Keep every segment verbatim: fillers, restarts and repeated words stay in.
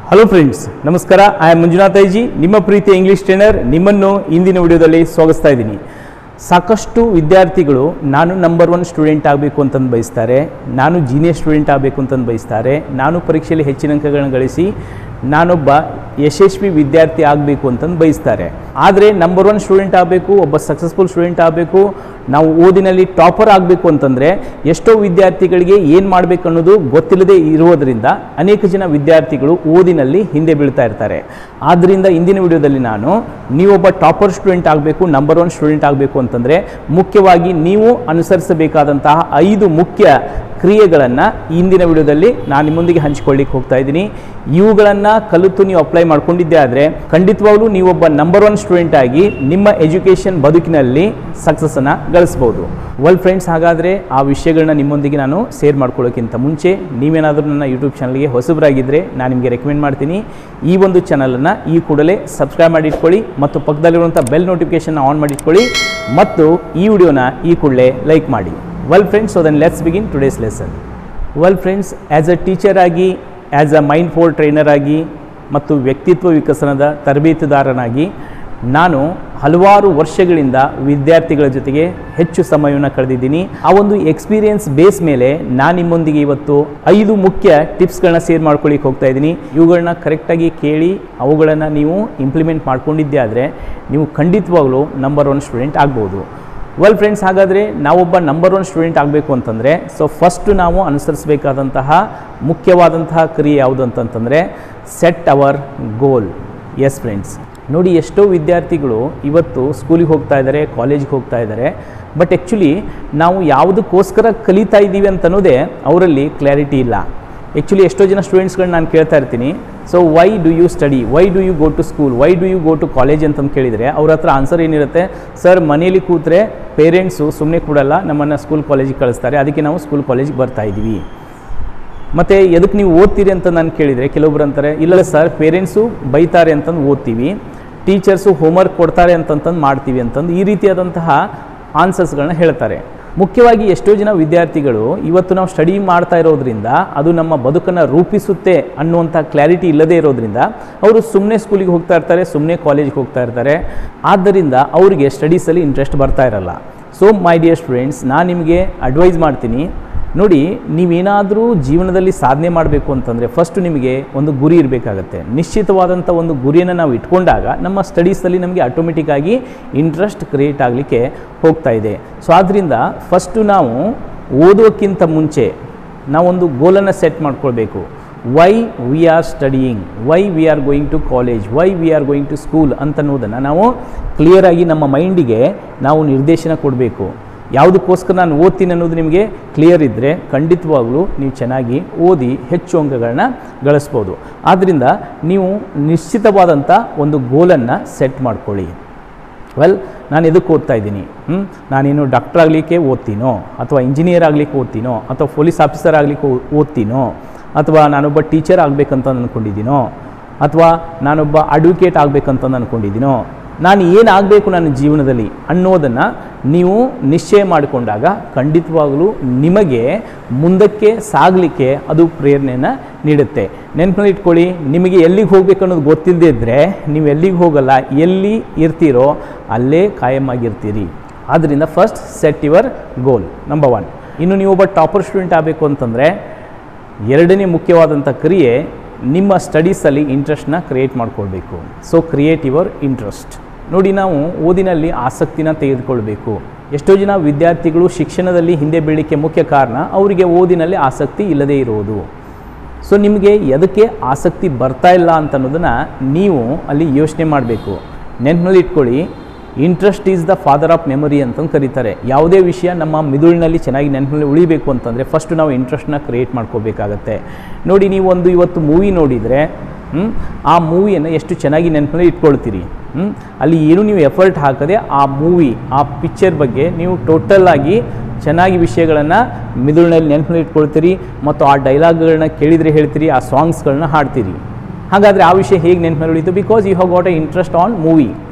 Hello friends, ನಮಸ್ಕಾರ. I am Manjunath ಐಜಿ, ನಿಮ್ಮ ಪ್ರೀತಿಯ ಇಂಗ್ಲೀಷ್ ಟ್ರೈನರ್. ನಿಮ್ಮನ್ನು ಇಂದಿನ ವಿಡಿಯೋದಲ್ಲಿ ಸ್ವಾಗತಿಸ್ತಾ ಇದ್ದೀನಿ. ಸಾಕಷ್ಟು ವಿದ್ಯಾರ್ಥಿಗಳು ನಾನು ನಂಬರ್ ಒನ್ ಸ್ಟೂಡೆಂಟ್ ಆಗಬೇಕು ಅಂತಂದು ಬಯಸ್ತಾರೆ, ನಾನು ಜೀನಿಯರ್ ಸ್ಟೂಡೆಂಟ್ ಆಗಬೇಕು ಅಂತಂದು ಬಯಸ್ತಾರೆ, ನಾನು ಪರೀಕ್ಷೆಯಲ್ಲಿ ಹೆಚ್ಚಿನ ಅಂಕಗಳನ್ನು ಗಳಿಸಿ ನಾನೊಬ್ಬ ಯಶಸ್ವಿ ವಿದ್ಯಾರ್ಥಿ ಆಗಬೇಕು ಅಂತಂದು ಬಯಸ್ತಾರೆ. ಆದರೆ ನಂಬರ್ ಒನ್ ಸ್ಟೂಡೆಂಟ್ ಆಗಬೇಕು, ಒಬ್ಬ ಸಕ್ಸಸ್ಫುಲ್ ಸ್ಟೂಡೆಂಟ್ ಆಗಬೇಕು, ನಾವು ಓದಿನಲ್ಲಿ ಟಾಪರ್ ಆಗಬೇಕು ಅಂತಂದರೆ ಎಷ್ಟೋ ವಿದ್ಯಾರ್ಥಿಗಳಿಗೆ ಏನು ಮಾಡಬೇಕು ಅನ್ನೋದು ಗೊತ್ತಿಲ್ಲದೆ ಇರುವುದರಿಂದ ಅನೇಕ ಜನ ವಿದ್ಯಾರ್ಥಿಗಳು ಓದಿನಲ್ಲಿ ಹಿಂದೆ ಬೀಳ್ತಾ ಇರ್ತಾರೆ. ಆದ್ದರಿಂದ ಇಂದಿನ ವಿಡಿಯೋದಲ್ಲಿ ನಾನು ನೀವೊಬ್ಬ ಟಾಪರ್ ಸ್ಟೂಡೆಂಟ್ ಆಗಬೇಕು, ನಂಬರ್ ಒನ್ ಸ್ಟೂಡೆಂಟ್ ಆಗಬೇಕು ಅಂತಂದರೆ ಮುಖ್ಯವಾಗಿ ನೀವು ಅನುಸರಿಸಬೇಕಾದಂತಹ ಐದು ಮುಖ್ಯ ಕ್ರಿಯೆಗಳನ್ನು ಇಂದಿನ ವಿಡಿಯೋದಲ್ಲಿ ನಾನು ನಿಮ್ಮೊಂದಿಗೆ ಹಂಚಿಕೊಳ್ಳಿಕ್ಕೆ ಹೋಗ್ತಾ ಇದ್ದೀನಿ. ಇವುಗಳನ್ನು ಕಲಿತು ನೀವು ಅಪ್ಲೈ ಮಾಡ್ಕೊಂಡಿದ್ದೆ ಆದರೆ ಖಂಡಿತವಾಗ್ಲೂ ನೀವೊಬ್ಬ ನಂಬರ್ ಒನ್ ಸ್ಟೂಡೆಂಟ್ ಆಗಿ ನಿಮ್ಮ ಎಜುಕೇಷನ್ ಬದುಕಿನಲ್ಲಿ ಸಕ್ಸಸ್ಸನ್ನು ಗಳಿಸ್ಬೋದು. ವೆಲ್ ಫ್ರೆಂಡ್ಸ್, ಹಾಗಾದರೆ ಆ ವಿಷಯಗಳನ್ನ ನಿಮ್ಮೊಂದಿಗೆ ನಾನು ಶೇರ್ ಮಾಡ್ಕೊಳ್ಳೋಕ್ಕಿಂತ ಮುಂಚೆ ನೀವೇನಾದರೂ ನನ್ನ ಯೂಟ್ಯೂಬ್ ಚಾನಲ್ಗೆ ಹೊಸಬರಾಗಿದ್ದರೆ ನಾನು ನಿಮಗೆ ರೆಕಮೆಂಡ್ ಮಾಡ್ತೀನಿ, ಈ ಒಂದು ಚಾನಲನ್ನು ಈ ಕೂಡಲೇ ಸಬ್ಸ್ಕ್ರೈಬ್ ಮಾಡಿಟ್ಕೊಳ್ಳಿ ಮತ್ತು ಪಕ್ಕದಲ್ಲಿರುವಂಥ ಬೆಲ್ ನೋಟಿಫಿಕೇಷನ್ನ ಆನ್ ಮಾಡಿಟ್ಕೊಳ್ಳಿ ಮತ್ತು ಈ ವಿಡಿಯೋನ ಈ ಕೂಡಲೇ ಲೈಕ್ ಮಾಡಿ. Well friends, so then let's begin today's lesson. Well friends, as a teacher ಆಗಿ, as a mind for trainer ಆಗಿ ಮತ್ತು ವ್ಯಕ್ತಿತ್ವ ವಿಕಸನದ ತರಬೇತುದಾರನಾಗಿ ನಾನು ಹಲವಾರು ವರ್ಷಗಳಿಂದ ವಿದ್ಯಾರ್ಥಿಗಳ ಜೊತೆಗೆ ಹೆಚ್ಚು ಸಮಯವನ್ನು ಕಳೆದಿದ್ದೀನಿ. ಆ ಒಂದು ಎಕ್ಸ್ಪೀರಿಯನ್ಸ್ ಬೇಸ್ ಮೇಲೆ ನಾನು ನಿಮ್ಮೊಂದಿಗೆ ಇವತ್ತು ಐದು ಮುಖ್ಯ ಟಿಪ್ಸ್ಗಳನ್ನ ಶೇರ್ ಮಾಡ್ಕೊಳ್ಳಿಕ್ಕೆ ಹೋಗ್ತಾ ಇದ್ದೀನಿ. ಇವುಗಳನ್ನ ಕರೆಕ್ಟಾಗಿ ಕೇಳಿ ಅವುಗಳನ್ನು ನೀವು ಇಂಪ್ಲಿಮೆಂಟ್ ಮಾಡ್ಕೊಂಡಿದ್ದೆ ಆದರೆ ನೀವು ಖಂಡಿತವಾಗ್ಲೂ ನಂಬರ್ ಒನ್ ಸ್ಟೂಡೆಂಟ್ ಆಗ್ಬೋದು. ವೆಲ್ ಫ್ರೆಂಡ್ಸ್, ಹಾಗಾದರೆ ನಾವೊಬ್ಬ ನಂಬರ್ ಒನ್ ಸ್ಟೂಡೆಂಟ್ ಆಗಬೇಕು ಅಂತಂದರೆ ಸೊ ಫಸ್ಟು ನಾವು ಅನುಸರಿಸಬೇಕಾದಂತಹ ಮುಖ್ಯವಾದಂತಹ ಕ್ರಿಯೆ ಯಾವುದು ಅಂತಂತಂದರೆ set our goal. Yes friends, ನೋಡಿ ಎಷ್ಟೋ ವಿದ್ಯಾರ್ಥಿಗಳು ಇವತ್ತು ಸ್ಕೂಲಿಗೆ ಹೋಗ್ತಾ ಇದ್ದಾರೆ, ಕಾಲೇಜಿಗೆ ಹೋಗ್ತಾ ಇದ್ದಾರೆ, ಬಟ್ ಆ್ಯಕ್ಚುಲಿ ನಾವು ಯಾವುದಕ್ಕೋಸ್ಕರ ಕಲಿತಾ ಇದ್ದೀವಿ ಅಂತನ್ನೋದೇ ಅವರಲ್ಲಿ ಕ್ಲಾರಿಟಿ ಇಲ್ಲ. ಆ್ಯಕ್ಚುಲಿ ಎಷ್ಟೋ ಜನ ಸ್ಟೂಡೆಂಟ್ಸ್ಗಳನ್ನ ನಾನು ಕೇಳ್ತಾ ಇರ್ತೀನಿ, so why do you study, why do you go to school, why do you go to college ಅಂತಂದು ಕೇಳಿದರೆ ಅವ್ರ ಹತ್ರ ಆನ್ಸರ್ ಏನಿರುತ್ತೆ, ಸರ್ ಮನೇಲಿ ಕೂತ್ರೆ ಪೇರೆಂಟ್ಸು ಸುಮ್ಮನೆ ಕೊಡಲ್ಲ, ನಮ್ಮನ್ನು ಸ್ಕೂಲ್ ಕಾಲೇಜಿಗೆ ಕಳಿಸ್ತಾರೆ, ಅದಕ್ಕೆ ನಾವು ಸ್ಕೂಲ್ ಕಾಲೇಜಿಗೆ ಬರ್ತಾ ಇದ್ದೀವಿ. ಮತ್ತು ಎದಕ್ಕೆ ನೀವು ಓದ್ತೀರಿ ಅಂತ ನಾನು ಕೇಳಿದರೆ ಕೆಲವೊಬ್ರು ಅಂತಾರೆ, ಇಲ್ಲ ಸರ್ ಪೇರೆಂಟ್ಸು ಬೈತಾರೆ ಅಂತಂದು ಓದ್ತೀವಿ, ಟೀಚರ್ಸು ಹೋಮ್ವರ್ಕ್ ಕೊಡ್ತಾರೆ ಅಂತಂತಂದು ಮಾಡ್ತೀವಿ ಅಂತಂದು ಈ ರೀತಿಯಾದಂತಹ ಆನ್ಸರ್ಸ್ಗಳನ್ನ ಹೇಳ್ತಾರೆ. ಮುಖ್ಯವಾಗಿ ಎಷ್ಟೋ ಜನ ವಿದ್ಯಾರ್ಥಿಗಳು ಇವತ್ತು ನಾವು ಸ್ಟಡಿ ಮಾಡ್ತಾ ಇರೋದ್ರಿಂದ ಅದು ನಮ್ಮ ಬದುಕನ್ನು ರೂಪಿಸುತ್ತೆ ಅನ್ನುವಂಥ ಕ್ಲಾರಿಟಿ ಇಲ್ಲದೇ ಇರೋದ್ರಿಂದ ಅವರು ಸುಮ್ಮನೆ ಸ್ಕೂಲಿಗೆ ಹೋಗ್ತಾ ಇರ್ತಾರೆ, ಸುಮ್ಮನೆ ಕಾಲೇಜಿಗೆ ಹೋಗ್ತಾ ಇರ್ತಾರೆ. ಆದ್ದರಿಂದ ಅವರಿಗೆ ಸ್ಟಡೀಸಲ್ಲಿ ಇಂಟ್ರೆಸ್ಟ್ ಬರ್ತಾ ಇರಲ್ಲ. ಸೊ ಮೈ ಡಿಯರ್ ಸ್ಟೂಡೆಂಟ್ಸ್, ನಾನು ನಿಮಗೆ ಅಡ್ವೈಸ್ ಮಾಡ್ತೀನಿ, ನೋಡಿ ನೀವೇನಾದರೂ ಜೀವನದಲ್ಲಿ ಸಾಧನೆ ಮಾಡಬೇಕು ಅಂತಂದರೆ ಫಸ್ಟು ನಿಮಗೆ ಒಂದು ಗುರಿ ಇರಬೇಕಾಗತ್ತೆ. ನಿಶ್ಚಿತವಾದಂಥ ಒಂದು ಗುರಿಯನ್ನು ನಾವು ಇಟ್ಕೊಂಡಾಗ ನಮ್ಮ ಸ್ಟಡೀಸಲ್ಲಿ ನಮಗೆ ಆಟೋಮೆಟಿಕ್ಕಾಗಿ ಇಂಟ್ರೆಸ್ಟ್ ಕ್ರಿಯೇಟ್ ಆಗಲಿಕ್ಕೆ ಹೋಗ್ತಾ ಇದೆ. ಸೊ ಆದ್ದರಿಂದ ಫಸ್ಟು ನಾವು ಓದೋಕ್ಕಿಂತ ಮುಂಚೆ ನಾವೊಂದು ಗೋಲನ್ನು ಸೆಟ್ ಮಾಡ್ಕೊಳ್ಬೇಕು. Why we are studying, why we are going to college, why we are going to school ಅಂತನ್ನೋದನ್ನು ನಾವು ಕ್ಲಿಯರಾಗಿ ನಮ್ಮ ಮೈಂಡಿಗೆ ನಾವು ನಿರ್ದೇಶನ ಕೊಡಬೇಕು. ಯಾವುದಕ್ಕೋಸ್ಕರ ನಾನು ಓದ್ತೀನಿ ಅನ್ನೋದು ನಿಮಗೆ ಕ್ಲಿಯರ್ ಇದ್ದರೆ ಖಂಡಿತವಾಗ್ಲೂ ನೀವು ಚೆನ್ನಾಗಿ ಓದಿ ಹೆಚ್ಚು ಅಂಕಗಳನ್ನ ಗಳಿಸ್ಬೋದು. ಆದ್ದರಿಂದ ನೀವು ನಿಶ್ಚಿತವಾದಂಥ ಒಂದು ಗೋಲನ್ನು ಸೆಟ್ ಮಾಡ್ಕೊಳ್ಳಿ. ವೆಲ್, ನಾನು ಎದಕ್ಕೆ ಓದ್ತಾ ಇದ್ದೀನಿ, ಹ್ಞೂ ನಾನೇನು ಡಾಕ್ಟರ್ ಆಗಲಿಕ್ಕೆ ಓದ್ತೀನೋ, ಅಥವಾ ಇಂಜಿನಿಯರ್ ಆಗಲಿಕ್ಕೆ ಓದ್ತೀನೋ, ಅಥವಾ ಪೊಲೀಸ್ ಆಫೀಸರ್ ಆಗಲಿಕ್ಕೆ ಓದ್ತೀನೋ, ಅಥವಾ ನಾನೊಬ್ಬ ಟೀಚರ್ ಆಗಬೇಕಂತ ಅಂದ್ಕೊಂಡಿದ್ದೀನೋ, ಅಥವಾ ನಾನೊಬ್ಬ ಅಡ್ವೊಕೇಟ್ ಆಗಬೇಕಂತ ಅಂದ್ಕೊಂಡಿದ್ದೀನೋ, ನಾನು ಏನಾಗಬೇಕು ನನ್ನ ಜೀವನದಲ್ಲಿ ಅನ್ನೋದನ್ನು ನೀವು ನಿಶ್ಚಯ ಮಾಡಿಕೊಂಡಾಗ ಖಂಡಿತವಾಗಲೂ ನಿಮಗೆ ಮುಂದಕ್ಕೆ ಸಾಗಲಿಕ್ಕೆ ಅದು ಪ್ರೇರಣೆಯನ್ನು ನೀಡುತ್ತೆ. ನೆನಪಲ್ಲಿ ಇಟ್ಕೊಳ್ಳಿ, ನಿಮಗೆ ಎಲ್ಲಿಗೆ ಹೋಗ್ಬೇಕು ಅನ್ನೋದು ಗೊತ್ತಿಲ್ಲದೆ ಇದ್ದರೆ ನೀವು ಎಲ್ಲಿಗೆ ಹೋಗಲ್ಲ, ಎಲ್ಲಿ ಇರ್ತೀರೋ ಅಲ್ಲೇ ಕಾಯಮಾಗಿರ್ತೀರಿ. ಆದ್ದರಿಂದ first set your goal, number one. ಇನ್ನು ನೀವೊಬ್ಬ ಟಾಪರ್ ಸ್ಟೂಡೆಂಟ್ ಆಗಬೇಕು ಅಂತಂದರೆ ಎರಡನೇ ಮುಖ್ಯವಾದಂಥ ಕ್ರಿಯೆ ನಿಮ್ಮ ಸ್ಟಡೀಸಲ್ಲಿ ಇಂಟ್ರೆಸ್ಟ್ನ ಕ್ರಿಯೇಟ್ ಮಾಡ್ಕೊಳ್ಬೇಕು. So create your interest. ನೋಡಿ, ನಾವು ಓದಿನಲ್ಲಿ ಆಸಕ್ತಿನ ತೆಗೆದುಕೊಳ್ಬೇಕು. ಎಷ್ಟೋ ಜನ ವಿದ್ಯಾರ್ಥಿಗಳು ಶಿಕ್ಷಣದಲ್ಲಿ ಹಿಂದೆ ಬೀಳಲಿಕ್ಕೆ ಮುಖ್ಯ ಕಾರಣ ಅವರಿಗೆ ಓದಿನಲ್ಲಿ ಆಸಕ್ತಿ ಇಲ್ಲದೇ ಇರುವುದು. ಸೊ ನಿಮಗೆ ಎದಕ್ಕೆ ಆಸಕ್ತಿ ಬರ್ತಾ ಇಲ್ಲ ಅಂತ ಅನ್ನೋದನ್ನು ನೀವು ಅಲ್ಲಿ ಯೋಚನೆ ಮಾಡಬೇಕು. ನೆನಪಿನಲ್ಲಿ ಇಟ್ಕೊಳ್ಳಿ, interest is the father of memory ಅಂತಂದು ಕರೀತಾರೆ. ಯಾವುದೇ ವಿಷಯ ನಮ್ಮ ಮಿದುಳಿನಲ್ಲಿ ಚೆನ್ನಾಗಿ ನೆನಪಿನಲ್ಲಿ ಉಳಿಬೇಕು ಅಂತಂದರೆ ಫಸ್ಟು ನಾವು ಇಂಟ್ರೆಸ್ಟ್ನ ಕ್ರಿಯೇಟ್ ಮಾಡ್ಕೋಬೇಕಾಗತ್ತೆ. ನೋಡಿ, ನೀವು ಒಂದು ಇವತ್ತು ಮೂವಿ ನೋಡಿದರೆ ಆ ಮೂವಿಯನ್ನು ಎಷ್ಟು ಚೆನ್ನಾಗಿ ನೆನಪಿನಲ್ಲಿ ಇಟ್ಕೊಳ್ತೀರಿ. ಹ್ಞೂ ಅಲ್ಲಿ ಏನು ನೀವು ಎಫರ್ಟ್ ಹಾಕದೆ ಆ ಮೂವಿ, ಆ ಪಿಕ್ಚರ್ ಬಗ್ಗೆ ನೀವು ಟೋಟಲ್ಲಾಗಿ ಚೆನ್ನಾಗಿ ವಿಷಯಗಳನ್ನು ಮಿದುಳಿನಲ್ಲಿ ನೆನಪಿನಲ್ಲಿ ಇಟ್ಕೊಳ್ತೀರಿ ಮತ್ತು ಆ ಡೈಲಾಗ್ಗಳನ್ನ ಕೇಳಿದರೆ ಹೇಳ್ತೀರಿ, ಆ ಸಾಂಗ್ಸ್ಗಳನ್ನ ಹಾಡ್ತೀರಿ. ಹಾಗಾದರೆ ಆ ವಿಷಯ ಹೇಗೆ ನೆನಪಿನಲ್ಲಿ ಉಳಿತು? Because you have got a interest on movie.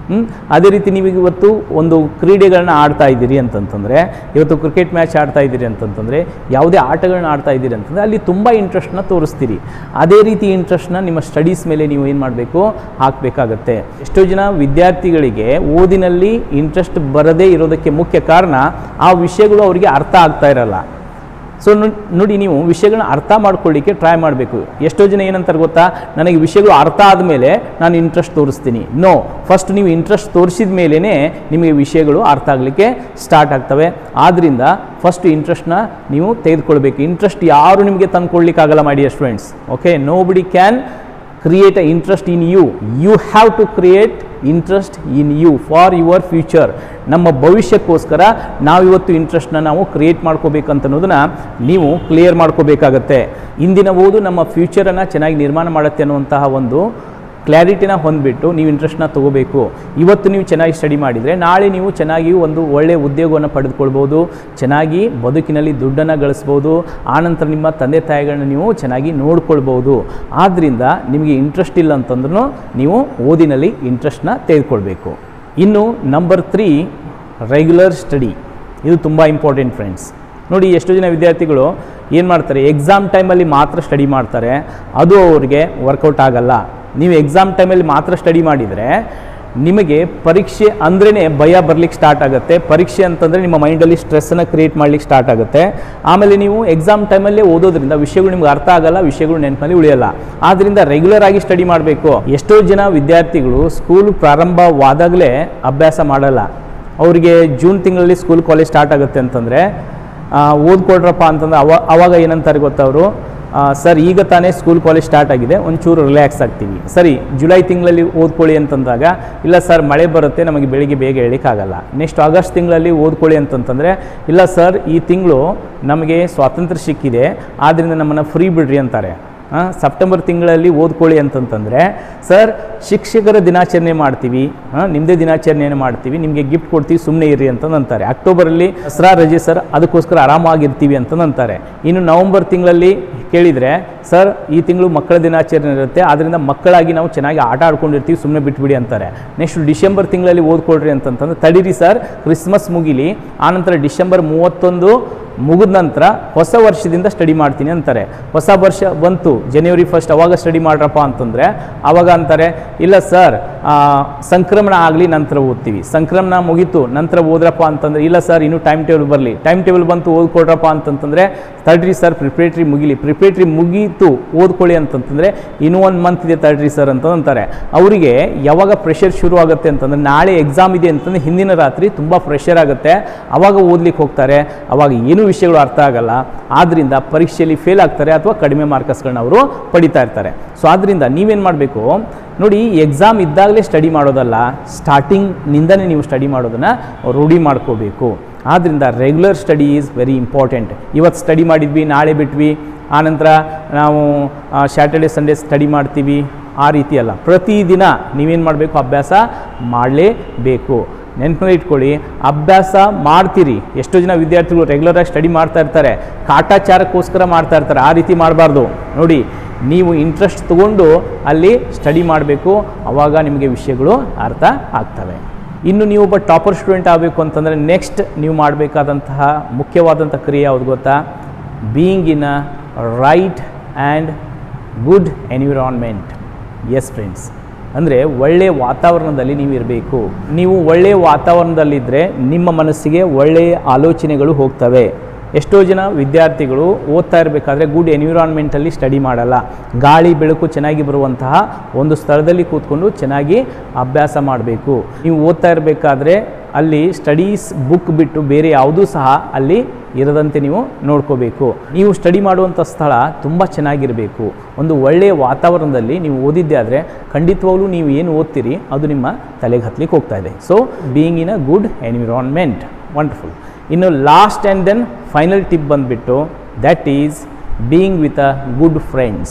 ಹ್ಞೂ ಅದೇ ರೀತಿ ನೀವು ಇವತ್ತು ಒಂದು ಕ್ರೀಡೆಗಳನ್ನ ಆಡ್ತಾ ಇದ್ದೀರಿ ಅಂತಂತಂದರೆ, ಇವತ್ತು ಕ್ರಿಕೆಟ್ ಮ್ಯಾಚ್ ಆಡ್ತಾ ಇದ್ದೀರಿ ಅಂತಂತಂದರೆ, ಯಾವುದೇ ಆಟಗಳನ್ನ ಆಡ್ತಾ ಇದ್ದೀರಿ ಅಂತಂದರೆ ಅಲ್ಲಿ ತುಂಬ ಇಂಟ್ರೆಸ್ಟ್ನ ತೋರಿಸ್ತೀರಿ. ಅದೇ ರೀತಿ ಇಂಟ್ರೆಸ್ಟ್ನ ನಿಮ್ಮ ಸ್ಟಡೀಸ್ ಮೇಲೆ ನೀವು ಏನು ಮಾಡಬೇಕು, ಹಾಕಬೇಕಾಗತ್ತೆ. ಎಷ್ಟೋ ಜನ ವಿದ್ಯಾರ್ಥಿಗಳಿಗೆ ಓದಿನಲ್ಲಿ ಇಂಟ್ರೆಸ್ಟ್ ಬರದೇ ಇರೋದಕ್ಕೆ ಮುಖ್ಯ ಕಾರಣ ಆ ವಿಷಯಗಳು ಅವರಿಗೆ ಅರ್ಥ ಆಗ್ತಾ ಇರಲ್ಲ. ಸೊ ನೋಡಿ, ನೀವು ವಿಷಯಗಳನ್ನ ಅರ್ಥ ಮಾಡ್ಕೊಳ್ಳಿಕ್ಕೆ ಟ್ರೈ ಮಾಡಬೇಕು. ಎಷ್ಟೋ ಜನ ಏನಂತಾರೆ ಗೊತ್ತಾ, ನನಗೆ ವಿಷಯಗಳು ಅರ್ಥ ಆದಮೇಲೆ ನಾನು ಇಂಟ್ರೆಸ್ಟ್ ತೋರಿಸ್ತೀನಿ. ನೋ, ಫಸ್ಟ್ ನೀವು ಇಂಟ್ರೆಸ್ಟ್ ತೋರಿಸಿದ ಮೇಲೇ ನಿಮಗೆ ವಿಷಯಗಳು ಅರ್ಥ ಆಗಲಿಕ್ಕೆ ಸ್ಟಾರ್ಟ್ ಆಗ್ತವೆ. ಆದ್ದರಿಂದ ಫಸ್ಟ್ ಇಂಟ್ರೆಸ್ಟ್ನ ನೀವು ತೆಗೆದುಕೊಳ್ಬೇಕು. ಇಂಟ್ರೆಸ್ಟ್ ಯಾರು ನಿಮಗೆ ತಂದುಕೊಡ್ಲಿಕ್ಕಾಗಲ್ಲ my dear students. Okay, nobody can create a interest in you. You have to create interest in you for your future. ನಮ್ಮ ಭವಿಷ್ಯಕ್ಕೋಸ್ಕರ ನಾವು ಇವತ್ತು ಇಂಟ್ರೆಸ್ಟ್ನ ನಾವು ಕ್ರಿಯೇಟ್ ಮಾಡ್ಕೋಬೇಕಂತ ಅನ್ನೋದನ್ನ ನೀವು ಕ್ಲಿಯರ್ ಮಾಡ್ಕೋಬೇಕಾಗತ್ತೆ. ಇಂದಿನ ಓದು ನಮ್ಮ ಫ್ಯೂಚರನ್ನು ಚೆನ್ನಾಗಿ ನಿರ್ಮಾಣ ಮಾಡುತ್ತೆ ಅನ್ನುವಂತಹ ಒಂದು ಕ್ಲಾರಿಟಿನ ಹೊಂದ್ಬಿಟ್ಟು ನೀವು ಇಂಟ್ರೆಸ್ಟ್ನ ತೊಗೋಬೇಕು. ಇವತ್ತು ನೀವು ಚೆನ್ನಾಗಿ ಸ್ಟಡಿ ಮಾಡಿದರೆ ನಾಳೆ ನೀವು ಚೆನ್ನಾಗಿ ಒಂದು ಒಳ್ಳೆಯ ಉದ್ಯೋಗವನ್ನು ಪಡೆದುಕೊಳ್ಬೋದು, ಚೆನ್ನಾಗಿ ಬದುಕಿನಲ್ಲಿ ದುಡ್ಡನ್ನು ಗಳಿಸ್ಬೋದು, ಆನಂತರ ನಿಮ್ಮ ತಂದೆ ತಾಯಿಗಳನ್ನ ನೀವು ಚೆನ್ನಾಗಿ ನೋಡ್ಕೊಳ್ಬೋದು. ಆದ್ದರಿಂದ ನಿಮಗೆ ಇಂಟ್ರೆಸ್ಟ್ ಇಲ್ಲ ಅಂತಂದ್ರೂ ನೀವು ಓದಿನಲ್ಲಿ ಇಂಟ್ರೆಸ್ಟ್ನ ತೆಗೆದುಕೊಳ್ಬೇಕು. ಇನ್ನು ನಂಬರ್ ತ್ರೀ, ರೆಗ್ಯುಲರ್ ಸ್ಟಡಿ. ಇದು ತುಂಬ ಇಂಪಾರ್ಟೆಂಟ್ ಫ್ರೆಂಡ್ಸ್. ನೋಡಿ, ಎಷ್ಟೋ ಜನ ವಿದ್ಯಾರ್ಥಿಗಳು ಏನು ಮಾಡ್ತಾರೆ, ಎಕ್ಸಾಮ್ ಟೈಮಲ್ಲಿ ಮಾತ್ರ ಸ್ಟಡಿ ಮಾಡ್ತಾರೆ. ಅದು ಅವ್ರಿಗೆ ವರ್ಕೌಟ್ ಆಗಲ್ಲ. ನೀವು ಎಕ್ಸಾಮ್ ಟೈಮಲ್ಲಿ ಮಾತ್ರ ಸ್ಟಡಿ ಮಾಡಿದರೆ ನಿಮಗೆ ಪರೀಕ್ಷೆ ಅಂದ್ರೇ ಭಯ ಬರಲಿಕ್ಕೆ ಸ್ಟಾರ್ಟ್ ಆಗುತ್ತೆ. ಪರೀಕ್ಷೆ ಅಂತಂದರೆ ನಿಮ್ಮ ಮೈಂಡಲ್ಲಿ ಸ್ಟ್ರೆಸ್ಸನ್ನು ಕ್ರಿಯೇಟ್ ಮಾಡಲಿಕ್ಕೆ ಸ್ಟಾರ್ಟ್ ಆಗುತ್ತೆ. ಆಮೇಲೆ ನೀವು ಎಕ್ಸಾಮ್ ಟೈಮಲ್ಲೇ ಓದೋದ್ರಿಂದ ವಿಷಯಗಳು ನಿಮ್ಗೆ ಅರ್ಥ ಆಗಲ್ಲ, ವಿಷಯಗಳು ನೆನಪಲ್ಲಿ ಉಳಿಯಲ್ಲ. ಆದ್ದರಿಂದ ರೆಗ್ಯುಲರ್ ಆಗಿ ಸ್ಟಡಿ ಮಾಡಬೇಕು. ಎಷ್ಟೋ ಜನ ವಿದ್ಯಾರ್ಥಿಗಳು ಸ್ಕೂಲ್ ಪ್ರಾರಂಭವಾದಾಗಲೇ ಅಭ್ಯಾಸ ಮಾಡಲ್ಲ. ಅವರಿಗೆ ಜೂನ್ ತಿಂಗಳಲ್ಲಿ ಸ್ಕೂಲ್ ಕಾಲೇಜ್ ಸ್ಟಾರ್ಟ್ ಆಗುತ್ತೆ ಅಂತಂದರೆ ಓದ್ಕೊಳ್ರಪ್ಪ ಅಂತಂದ್ರೆ ಅವ ಅವಾಗ ಏನಂತಾರೆ ಗೊತ್ತವರು, ಸರ್ ಈಗ ತಾನೇ ಸ್ಕೂಲ್ ಕಾಲೇಜ್ ಸ್ಟಾರ್ಟ್ ಆಗಿದೆ, ಒಂಚೂರು ರಿಲ್ಯಾಕ್ಸ್ ಆಗ್ತೀವಿ. ಸರಿ, ಜುಲೈ ತಿಂಗಳಲ್ಲಿ ಓದ್ಕೊಳ್ಳಿ ಅಂತಂದಾಗ, ಇಲ್ಲ ಸರ್ ಮಳೆ ಬರುತ್ತೆ, ನಮಗೆ ಬೆಳಿಗ್ಗೆ ಬೇಗ ಹೇಳೋಕ್ಕಾಗಲ್ಲ. ನೆಕ್ಸ್ಟ್ ಆಗಸ್ಟ್ ತಿಂಗಳಲ್ಲಿ ಓದ್ಕೊಳ್ಳಿ ಅಂತಂತಂದರೆ, ಇಲ್ಲ ಸರ್ ಈ ತಿಂಗಳು ನಮಗೆ ಸ್ವಾತಂತ್ರ್ಯ ಸಿಕ್ಕಿದೆ, ಆದ್ದರಿಂದ ನಮ್ಮನ್ನು ಫ್ರೀ ಬಿಡ್ರಿ ಅಂತಾರೆ. ಸೆಪ್ಟೆಂಬರ್ ತಿಂಗಳಲ್ಲಿ ಓದ್ಕೊಳ್ಳಿ ಅಂತಂತಂದರೆ, ಸರ್ ಶಿಕ್ಷಕರ ದಿನಾಚರಣೆ ಮಾಡ್ತೀವಿ, ನಿಮ್ಮದೇ ದಿನಾಚರಣೆಯನ್ನು ಮಾಡ್ತೀವಿ, ನಿಮಗೆ ಗಿಫ್ಟ್ ಕೊಡ್ತೀವಿ, ಸುಮ್ಮನೆ ಇರ್ರಿ ಅಂತಂದಂತಾರೆ. ಅಕ್ಟೋಬರಲ್ಲಿ ದಸರಾ ರಜೆ ಸರ್, ಅದಕ್ಕೋಸ್ಕರ ಆರಾಮಾಗಿರ್ತೀವಿ ಅಂತಂದಂತಾರೆ. ಇನ್ನು ನವಂಬರ್ ತಿಂಗಳಲ್ಲಿ ಕೇಳಿದರೆ, ಸರ್ ಈ ತಿಂಗಳು ಮಕ್ಕಳ ದಿನಾಚರಣೆ ಇರುತ್ತೆ, ಆದ್ದರಿಂದ ಮಕ್ಕಳಾಗಿ ನಾವು ಚೆನ್ನಾಗಿ ಆಟ ಆಡ್ಕೊಂಡಿರ್ತೀವಿ, ಸುಮ್ಮನೆ ಬಿಟ್ಬಿಡಿ ಅಂತಾರೆ. ನೆಕ್ಸ್ಟ್ ಡಿಸೆಂಬರ್ ತಿಂಗಳಲ್ಲಿ ಓದ್ಕೊಳ್ರಿ ಅಂತಂತಂದ್ರೆ, ತಡೀರಿ ಸರ್ ಕ್ರಿಸ್ಮಸ್ ಮುಗಿಲಿ, ಆನಂತರ ಡಿಸೆಂಬರ್ ಮೂವತ್ತೊಂದು ಮುಗಿದ ನಂತರ ಹೊಸ ವರ್ಷದಿಂದ ಸ್ಟಡಿ ಮಾಡ್ತೀನಿ ಅಂತಾರೆ. ಹೊಸ ವರ್ಷ ಬಂತು ಜನವರಿ ಫಸ್ಟ್, ಅವಾಗ ಸ್ಟಡಿ ಮಾಡ್ರಪ್ಪ ಅಂತಂದರೆ ಅವಾಗ ಅಂತಾರೆ, ಇಲ್ಲ ಸರ್ ಸಂಕ್ರಮಣ ಆಗಲಿ ನಂತರ ಓದ್ತೀವಿ, ಸಂಕ್ರಮಣ ಮುಗೀತು ನಂತರ ಓದ್ರಪ್ಪ ಅಂತಂದರೆ, ಇಲ್ಲ ಸರ್ ಇನ್ನೂ ಟೈಮ್ ಟೇಬಲ್ ಬರಲಿ, ಟೈಮ್ ಟೇಬಲ್ ಬಂತು ಓದ್ಕೊಳ್ರಪ್ಪ ಅಂತಂತಂದರೆ, ತಡ್ರಿ ಸರ್ ಪ್ರಿಪ್ರೇಟ್ರಿ ಮುಗಿಲಿ, ಪ್ರಿಪ್ರೇಟ್ರಿ ಮುಗೀತು ಓದ್ಕೊಳ್ಳಿ ಅಂತಂತಂದರೆ, ಇನ್ನೂ ಒಂದು ಮಂತ್ ಇದೆ ತಡ್ರಿ ಸರ್ ಅಂತ ಅಂತಾರೆ. ಅವರಿಗೆ ಯಾವಾಗ ಪ್ರೆಷರ್ ಶುರು ಆಗುತ್ತೆ ಅಂತಂದರೆ, ನಾಳೆ ಎಕ್ಸಾಮ್ ಇದೆ ಅಂತಂದರೆ ಹಿಂದಿನ ರಾತ್ರಿ ತುಂಬ ಪ್ರೆಷರ್ ಆಗುತ್ತೆ, ಅವಾಗ ಓದ್ಲಿಕ್ಕೆ ಹೋಗ್ತಾರೆ. ಅವಾಗ ಏನು ವಿಷಯಗಳು ಅರ್ಥ ಆಗಲ್ಲ. ಆದ್ದರಿಂದ ಪರೀಕ್ಷೆಯಲ್ಲಿ ಫೇಲ್ ಆಗ್ತಾರೆ ಅಥವಾ ಕಡಿಮೆ ಮಾರ್ಕ್ಸ್ಗಳನ್ನ ಅವರು ಪಡಿತಾ ಇರ್ತಾರೆ. ಸೊ ಆದ್ದರಿಂದ ನೀವೇನು ಮಾಡಬೇಕು ನೋಡಿ, ಎಕ್ಸಾಮ್ ಇದ್ದಾಗಲೇ ಸ್ಟಡಿ ಮಾಡೋದಲ್ಲ, ಸ್ಟಾರ್ಟಿಂಗ್ನಿಂದನೇ ನೀವು ಸ್ಟಡಿ ಮಾಡೋದನ್ನು ರೂಢಿ ಮಾಡ್ಕೋಬೇಕು. ಆದ್ದರಿಂದ regular study is very important. ಇವತ್ತು ಸ್ಟಡಿ ಮಾಡಿದ್ವಿ, ನಾಳೆ ಬಿಟ್ವಿ, ಆನಂತರ ನಾವು ಸ್ಯಾಟರ್ಡೆ ಸಂಡೇ ಸ್ಟಡಿ ಮಾಡ್ತೀವಿ, ಆ ರೀತಿ ಅಲ್ಲ. ಪ್ರತಿದಿನ ನೀವೇನು ಮಾಡಬೇಕು, ಅಭ್ಯಾಸ ಮಾಡಲೇಬೇಕು. ನೆನಪಲ್ಲಿ ಇಟ್ಕೊಳ್ಳಿ, ಅಭ್ಯಾಸ ಮಾಡ್ತೀರಿ. ಎಷ್ಟೋ ಜನ ವಿದ್ಯಾರ್ಥಿಗಳು ರೆಗ್ಯುಲರಾಗಿ ಸ್ಟಡಿ ಮಾಡ್ತಾ ಇರ್ತಾರೆ, ಕಾಟಾಚಾರಕ್ಕೋಸ್ಕರ ಮಾಡ್ತಾ ಇರ್ತಾರೆ. ಆ ರೀತಿ ಮಾಡಬಾರ್ದು. ನೋಡಿ, ನೀವು ಇಂಟ್ರೆಸ್ಟ್ ತಗೊಂಡು ಅಲ್ಲಿ ಸ್ಟಡಿ ಮಾಡಬೇಕು, ಆವಾಗ ನಿಮಗೆ ವಿಷಯಗಳು ಅರ್ಥ ಆಗ್ತವೆ. ಇನ್ನು ನೀವು ಒಬ್ಬ ಟಾಪರ್ ಸ್ಟೂಡೆಂಟ್ ಆಗಬೇಕು ಅಂತಂದರೆ ನೆಕ್ಸ್ಟ್ ನೀವು ಮಾಡಬೇಕಾದಂತಹ ಮುಖ್ಯವಾದಂಥ ಕ್ರಿಯೆ ಯಾವುದು ಗೊತ್ತಾ? Being in a right and good environment. Yes friends, ಅಂದರೆ ಒಳ್ಳೆಯ ವಾತಾವರಣದಲ್ಲಿ ನೀವು ಇರಬೇಕು. ನೀವು ಒಳ್ಳೆಯ ವಾತಾವರಣದಲ್ಲಿದ್ದರೆ ನಿಮ್ಮ ಮನಸ್ಸಿಗೆ ಒಳ್ಳೆಯ ಆಲೋಚನೆಗಳು ಹೋಗ್ತವೆ. ಎಷ್ಟೋ ಜನ ವಿದ್ಯಾರ್ಥಿಗಳು ಓದ್ತಾ ಇರಬೇಕಾದ್ರೆ ಗುಡ್ ಎನ್ವಿರಾನ್ಮೆಂಟಲ್ಲಿ ಸ್ಟಡಿ ಮಾಡಲ್ಲ. ಗಾಳಿ ಬೆಳಕು ಚೆನ್ನಾಗಿ ಬರುವಂತಹ ಒಂದು ಸ್ಥಳದಲ್ಲಿ ಕೂತ್ಕೊಂಡು ಚೆನ್ನಾಗಿ ಅಭ್ಯಾಸ ಮಾಡಬೇಕು. ನೀವು ಓದ್ತಾ ಇರಬೇಕಾದ್ರೆ ಅಲ್ಲಿ ಸ್ಟಡೀಸ್ ಬುಕ್ ಬಿಟ್ಟು ಬೇರೆ ಯಾವುದೂ ಸಹ ಅಲ್ಲಿ ಇರದಂತೆ ನೀವು ನೋಡ್ಕೋಬೇಕು. ನೀವು ಸ್ಟಡಿ ಮಾಡುವಂಥ ಸ್ಥಳ ತುಂಬ ಚೆನ್ನಾಗಿರಬೇಕು. ಒಂದು ಒಳ್ಳೆಯ ವಾತಾವರಣದಲ್ಲಿ ನೀವು ಓದಿದ್ದೆ ಆದರೆ ಖಂಡಿತವಾಗ್ಲೂ ನೀವು ಏನು ಓದ್ತೀರಿ ಅದು ನಿಮ್ಮ ತಲೆಗೆ ಹತ್ತಲಿಕ್ಕೆ ಹೋಗ್ತಾ ಇದೆ. So being in a good environment, wonderful. ಇನ್ನು last and then final tip ಬಂದುಬಿಟ್ಟು, that is being with a good friends.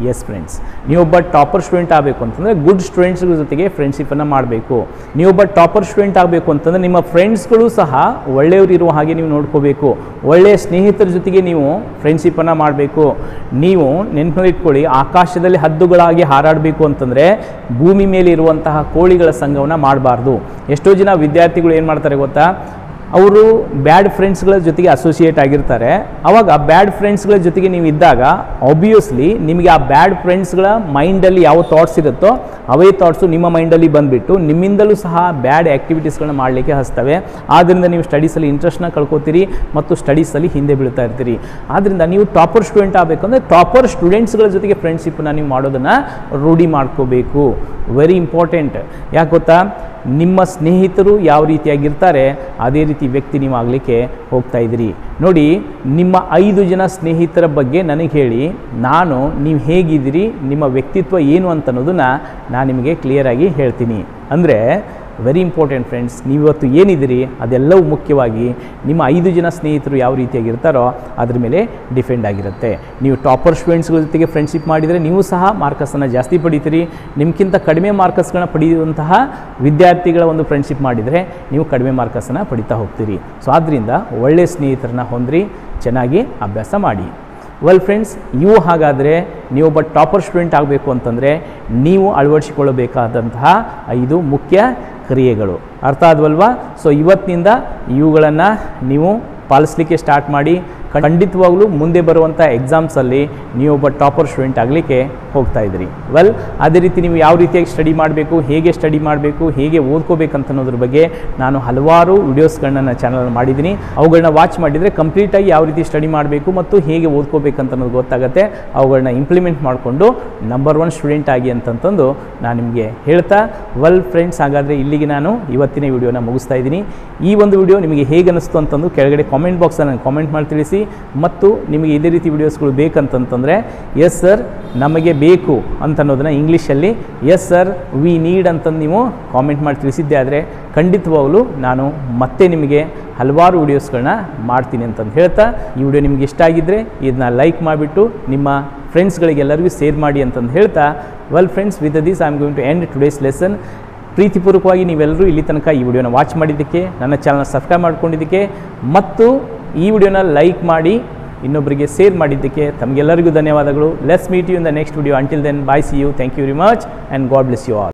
Yes friends, ನೀವೊಬ್ಬ ಟಾಪರ್ ಸ್ಟೂಡೆಂಟ್ ಆಗಬೇಕು ಅಂತಂದರೆ ಗುಡ್ ಸ್ಟೂಡೆಂಟ್ಸ್ಗಳ ಜೊತೆಗೆ ಫ್ರೆಂಡ್ಶಿಪ್ಪನ್ನು ಮಾಡಬೇಕು. ನೀವೊಬ್ಬ ಟಾಪರ್ ಸ್ಟೂಡೆಂಟ್ ಆಗಬೇಕು ಅಂತಂದರೆ ನಿಮ್ಮ ಫ್ರೆಂಡ್ಸ್ಗಳು ಸಹ ಒಳ್ಳೆಯವರು ಇರುವ ಹಾಗೆ ನೀವು ನೋಡ್ಕೋಬೇಕು. ಒಳ್ಳೆಯ ಸ್ನೇಹಿತರ ಜೊತೆಗೆ ನೀವು ಫ್ರೆಂಡ್ಶಿಪ್ಪನ್ನು ಮಾಡಬೇಕು. ನೀವು ನೆನಪಿಟ್ಕೊಳ್ಳಿ, ಆಕಾಶದಲ್ಲಿ ಹದ್ದುಗಳಾಗಿ ಹಾರಾಡಬೇಕು ಅಂತಂದರೆ ಭೂಮಿ ಮೇಲೆ ಇರುವಂತಹ ಕೋಳಿಗಳ ಸಂಘವನ್ನು ಮಾಡಬಾರ್ದು. ಎಷ್ಟೋ ಜನ ವಿದ್ಯಾರ್ಥಿಗಳು ಏನು ಮಾಡ್ತಾರೆ ಗೊತ್ತಾ, ಅವರು ಬ್ಯಾಡ್ ಫ್ರೆಂಡ್ಸ್ಗಳ ಜೊತೆಗೆ ಅಸೋಸಿಯೇಟ್ ಆಗಿರ್ತಾರೆ. ಆವಾಗ ಬ್ಯಾಡ್ ಫ್ರೆಂಡ್ಸ್ಗಳ ಜೊತೆಗೆ ನೀವು ಇದ್ದಾಗ ಆಬ್ವಿಯಸ್ಲಿ ನಿಮಗೆ ಆ ಬ್ಯಾಡ್ ಫ್ರೆಂಡ್ಸ್ಗಳ ಮೈಂಡಲ್ಲಿ ಯಾವ ಥಾಟ್ಸ್ ಇರುತ್ತೋ ಅವೇ ಥಾಟ್ಸು ನಿಮ್ಮ ಮೈಂಡಲ್ಲಿ ಬಂದುಬಿಟ್ಟು ನಿಮ್ಮಿಂದಲೂ ಸಹ ಬ್ಯಾಡ್ ಆ್ಯಕ್ಟಿವಿಟೀಸ್ಗಳನ್ನ ಮಾಡಲಿಕ್ಕೆ ಹಚ್ತವೆ. ಆದ್ದರಿಂದ ನೀವು ಸ್ಟಡೀಸಲ್ಲಿ ಇಂಟ್ರೆಸ್ಟ್ನ ಕಳ್ಕೊತೀರಿ ಮತ್ತು ಸ್ಟಡೀಸಲ್ಲಿ ಹಿಂದೆ ಬೀಳ್ತಾ ಇರ್ತೀರಿ. ಆದ್ದರಿಂದ ನೀವು ಟಾಪರ್ ಸ್ಟೂಡೆಂಟ್ ಆಗಬೇಕಂದ್ರೆ ಟಾಪರ್ ಸ್ಟೂಡೆಂಟ್ಸ್ಗಳ ಜೊತೆಗೆ ಫ್ರೆಂಡ್ಶಿಪ್ಪನ್ನು ನೀವು ಮಾಡೋದನ್ನು ರೂಢಿ ಮಾಡ್ಕೋಬೇಕು. Very important. ಯಾಕೆ ಗೊತ್ತಾ, ನಿಮ್ಮ ಸ್ನೇಹಿತರು ಯಾವ ರೀತಿಯಾಗಿರ್ತಾರೆ ಅದೇ ರೀತಿ ವ್ಯಕ್ತಿ ನೀವು ಆಗಲಿಕ್ಕೆ ಹೋಗ್ತಾ ಇದ್ದೀರಿ. ನೋಡಿ, ನಿಮ್ಮ ಐದು ಜನ ಸ್ನೇಹಿತರ ಬಗ್ಗೆ ನನಗೆ ಹೇಳಿ, ನಾನು ನೀವು ಹೇಗಿದ್ದೀರಿ, ನಿಮ್ಮ ವ್ಯಕ್ತಿತ್ವ ಏನು ಅಂತ ಅನ್ನೋದನ್ನು ನಾನು ನಿಮಗೆ ಕ್ಲಿಯರಾಗಿ ಹೇಳ್ತೀನಿ. ಅಂದರೆ ವೆರಿ ಇಂಪಾರ್ಟೆಂಟ್ ಫ್ರೆಂಡ್ಸ್, ನೀವಿವತ್ತು ಏನಿದ್ದೀರಿ ಅದೆಲ್ಲವೂ ಮುಖ್ಯವಾಗಿ ನಿಮ್ಮ ಐದು ಜನ ಸ್ನೇಹಿತರು ಯಾವ ರೀತಿಯಾಗಿರ್ತಾರೋ ಅದ್ರ ಮೇಲೆ ಡಿಪೆಂಡ್ ಆಗಿರುತ್ತೆ. ನೀವು ಟಾಪರ್ ಸ್ಟೂಡೆಂಟ್ಸ್ಗಳ ಜೊತೆಗೆ ಫ್ರೆಂಡ್ಶಿಪ್ ಮಾಡಿದರೆ ನೀವು ಸಹ ಮಾರ್ಕಸನ್ನು ಜಾಸ್ತಿ ಪಡಿತೀರಿ. ನಿಮ್ಗಿಂತ ಕಡಿಮೆ ಮಾರ್ಕಸ್ಗಳನ್ನ ಪಡೆಯುವಂತಹ ವಿದ್ಯಾರ್ಥಿಗಳ ಒಂದು ಫ್ರೆಂಡ್ಶಿಪ್ ಮಾಡಿದರೆ ನೀವು ಕಡಿಮೆ ಮಾರ್ಕಸನ್ನು ಪಡಿತಾ ಹೋಗ್ತೀರಿ. ಸೊ ಆದ್ದರಿಂದ ಒಳ್ಳೆಯ ಸ್ನೇಹಿತರನ್ನ ಹೊಂದ್ರಿ, ಚೆನ್ನಾಗಿ ಅಭ್ಯಾಸ ಮಾಡಿ. ವೆಲ್ ಫ್ರೆಂಡ್ಸ್, ಇವು ಹಾಗಾದರೆ ನೀವೊಬ್ಬ ಟಾಪರ್ ಸ್ಟೂಡೆಂಟ್ ಆಗಬೇಕು ಅಂತಂದರೆ ನೀವು ಅಳವಡಿಸಿಕೊಳ್ಳಬೇಕಾದಂತಹ ಐದು ಮುಖ್ಯ ಕ್ರಿಯೆಗಳು ಅರ್ಥ ಆದವಲ್ವಾ? ಸೊ ಇವತ್ತಿನಿಂದ ಇವುಗಳನ್ನು ನೀವು ಪಾಲಿಸಲಿಕ್ಕೆ ಸ್ಟಾರ್ಟ್ ಮಾಡಿ. ಖಂಡಿತವಾಗ್ಲೂ ಮುಂದೆ ಬರುವಂಥ ಎಕ್ಸಾಮ್ಸಲ್ಲಿ ನೀವೊಬ್ಬ ಟಾಪರ್ ಸ್ಟೂಡೆಂಟ್ ಆಗಲಿಕ್ಕೆ ಹೋಗ್ತಾ ಇದ್ದೀರಿ. ವೆಲ್, ಅದೇ ರೀತಿ ನೀವು ಯಾವ ರೀತಿಯಾಗಿ ಸ್ಟಡಿ ಮಾಡಬೇಕು, ಹೇಗೆ ಸ್ಟಡಿ ಮಾಡಬೇಕು, ಹೇಗೆ ಓದ್ಕೋಬೇಕಂತ ಅನ್ನೋದ್ರ ಬಗ್ಗೆ ನಾನು ಹಲವಾರು ವಿಡಿಯೋಸ್ಗಳನ್ನ ನನ್ನ ಚಾನಲ್ ಮಾಡಿದ್ದೀನಿ. ಅವುಗಳನ್ನ ವಾಚ್ ಮಾಡಿದರೆ ಕಂಪ್ಲೀಟಾಗಿ ಯಾವ ರೀತಿ ಸ್ಟಡಿ ಮಾಡಬೇಕು ಮತ್ತು ಹೇಗೆ ಓದ್ಕೋಬೇಕಂತ ಅನ್ನೋದು ಗೊತ್ತಾಗುತ್ತೆ. ಅವುಗಳನ್ನ ಇಂಪ್ಲಿಮೆಂಟ್ ಮಾಡಿಕೊಂಡು ನಂಬರ್ ಒನ್ ಸ್ಟೂಡೆಂಟ್ ಆಗಿ ಅಂತಂತಂದು ನಾನು ನಿಮಗೆ ಹೇಳ್ತಾ, ವೆಲ್ ಫ್ರೆಂಡ್ಸ್, ಹಾಗಾದರೆ ಇಲ್ಲಿಗೆ ನಾನು ಇವತ್ತಿನ ವಿಡಿಯೋನ ಮುಗಿಸ್ತಾ ಇದ್ದೀನಿ. ಈ ಒಂದು ವಿಡಿಯೋ ನಿಮಗೆ ಹೇಗೆ ಅನ್ನಿಸ್ತು ಅಂತಂದು ಕೆಳಗಡೆ ಕಾಮೆಂಟ್ ಬಾಕ್ಸಲ್ಲಿ ನನಗೆ ಕಾಮೆಂಟ್ ಮಾಡಿ ತಿಳಿಸಿ. ಮತ್ತು ನಿಮಗೆ ಇದೇ ರೀತಿ ವಿಡಿಯೋಸ್ಗಳು ಬೇಕಂತಂತಂದರೆ ಎಸ್ ಸರ್ ನಮಗೆ ಬೇಕು ಅಂತ ಅನ್ನೋದನ್ನು ಇಂಗ್ಲೀಷಲ್ಲಿ ಎಸ್ ಸರ್ ವಿ ನೀಡ್ ಅಂತಂದು ನೀವು ಕಾಮೆಂಟ್ ಮಾಡಿ ತಿಳಿಸಿದ್ದೆ ಆದರೆ ಖಂಡಿತವಾಗಲೂ ನಾನು ಮತ್ತೆ ನಿಮಗೆ ಹಲವಾರು ವಿಡಿಯೋಸ್ಗಳನ್ನ ಮಾಡ್ತೀನಿ ಅಂತಂದು ಹೇಳ್ತಾ, ಈ ವಿಡಿಯೋ ನಿಮಗೆ ಇಷ್ಟ ಆಗಿದ್ದರೆ ಇದನ್ನ ಲೈಕ್ ಮಾಡಿಬಿಟ್ಟು ನಿಮ್ಮ ಫ್ರೆಂಡ್ಸ್ಗಳಿಗೆಲ್ಲರಿಗೂ ಶೇರ್ ಮಾಡಿ ಅಂತಂದು ಹೇಳ್ತಾ, well friends, with this I am going to end today's lesson. ಪ್ರೀತಿಪೂರ್ವಕವಾಗಿ ನೀವೆಲ್ಲರೂ ಇಲ್ಲಿ ತನಕ ಈ ವಿಡಿಯೋನ ವಾಚ್ ಮಾಡಿದ್ದಕ್ಕೆ, ನನ್ನ ಚಾನಲ್ನ ಸಬ್ಸ್ಕ್ರೈಬ್ ಮಾಡ್ಕೊಂಡಿದ್ದಕ್ಕೆ ಮತ್ತು ಈ ವಿಡಿಯೋನ ಲೈಕ್ ಮಾಡಿ ಇನ್ನೊಬ್ಬರಿಗೆ ಶೇರ್ ಮಾಡಿದ್ದಕ್ಕೆ ತಮಗೆಲ್ಲರಿಗೂ ಧನ್ಯವಾದಗಳು. Let's meet you in the next video. Until then, bye, see you, thank you very much and God bless you all.